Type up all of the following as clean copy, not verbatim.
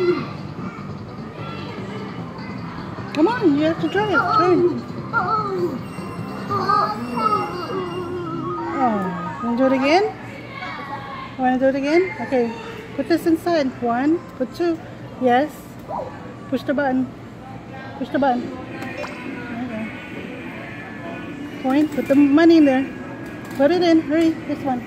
Come on, you have to try it. Try it. Oh, want to do it again? Want to do it again? Okay, put this inside. 1, put 2. Yes. Push the button. Push the button. There you go. Point, put the money in there. Put it in. Hurry, this one.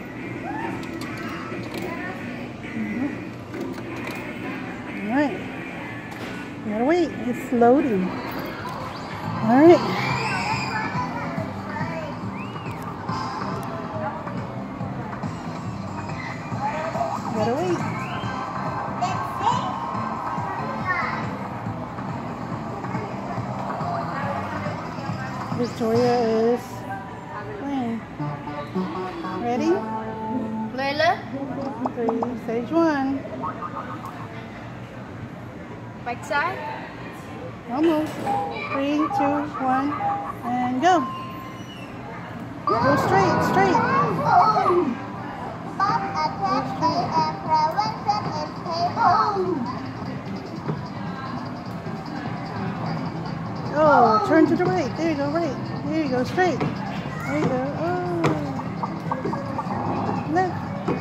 Alright. You gotta wait. It's loading. Alright. You gotta wait. Victoria is playing. Ready? Layla? 3, stage 1. Back side? Almost. 3, 2, 1, and go. Go straight, straight. Oh, turn to the right. There you go, right. There you go, straight. There you go. Oh. Left.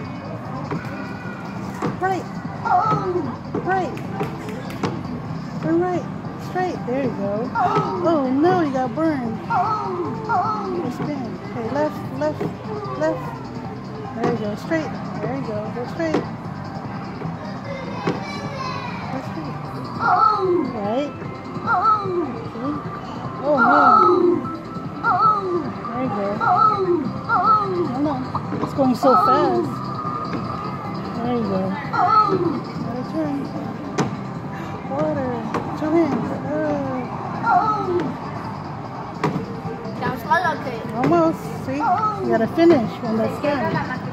Right. Right. Turn right. Straight. There you go. Oh no, you got burned. Spin. Okay, left, left, left. There you go, straight. There you go, go straight. Go straight. Right. Oh no. There you go. Oh no. It's going so fast. There you go. Gotta turn. Water. 2 hands. Down slow, okay. Almost. See? You gotta finish when that's done.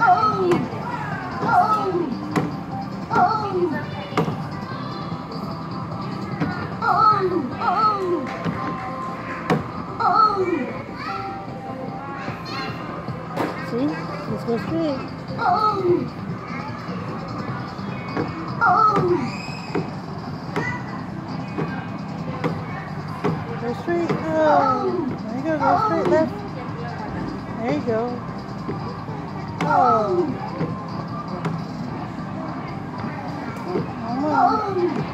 See? Let's go straight. Go straight. Oh. There you go. Go straight. Left. There you go. Oh. Almost.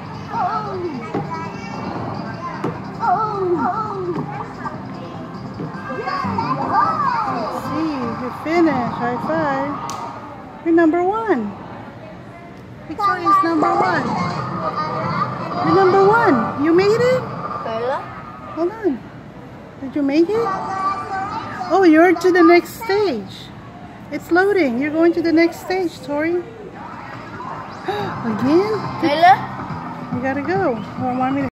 See, you finished. High five. You're number 1. Victoria's number 1. You're number 1. You made it? Layla? Hold on. Did you make it? Oh, you're to the next stage. It's loading. You're going to the next stage, Tori. Again? Layla? You gotta go. Oh, want me to